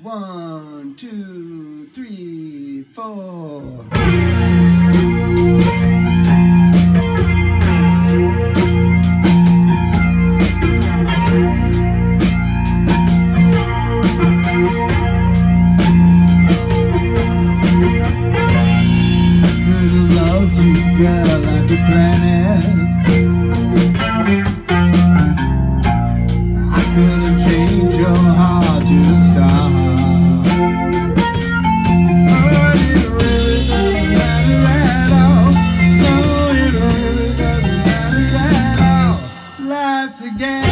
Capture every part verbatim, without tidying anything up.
One, two, three, four. Could've loved you, girl, like a planet. I could've changed your heart to a star. But it really doesn't matter at all. No, it really doesn't matter at all. Life's a game.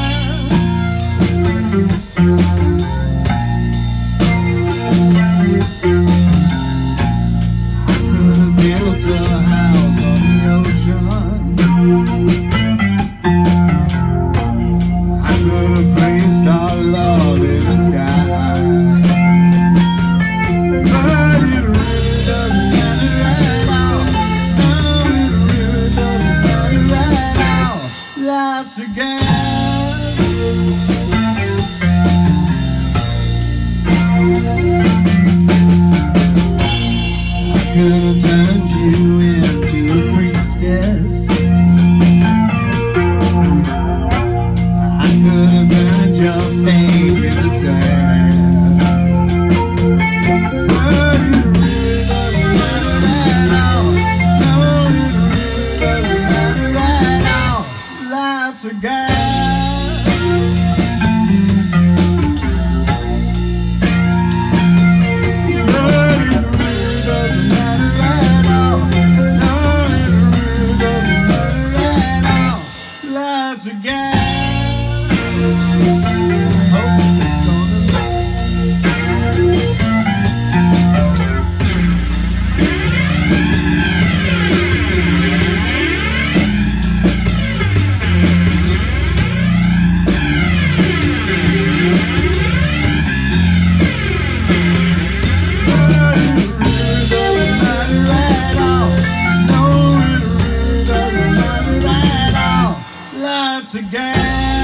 Built a house on the ocean. I could have placed our love in the sky. But it really doesn't matter at all. No, it really doesn't matter at all. Life's a game. I could have turned you into a priestess. I could have burned your fate in the sand. But it really doesn't matter at all. No, it really doesn't matter at all. Life's a game. Life's a game. Hope it's gonna Life's a game.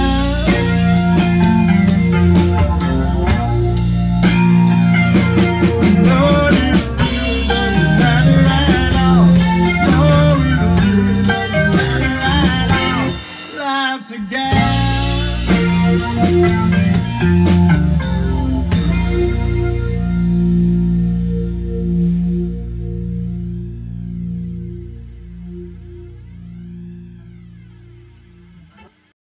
No, it really doesn't matter at all. No, it really doesn't matter at all. Life's a game.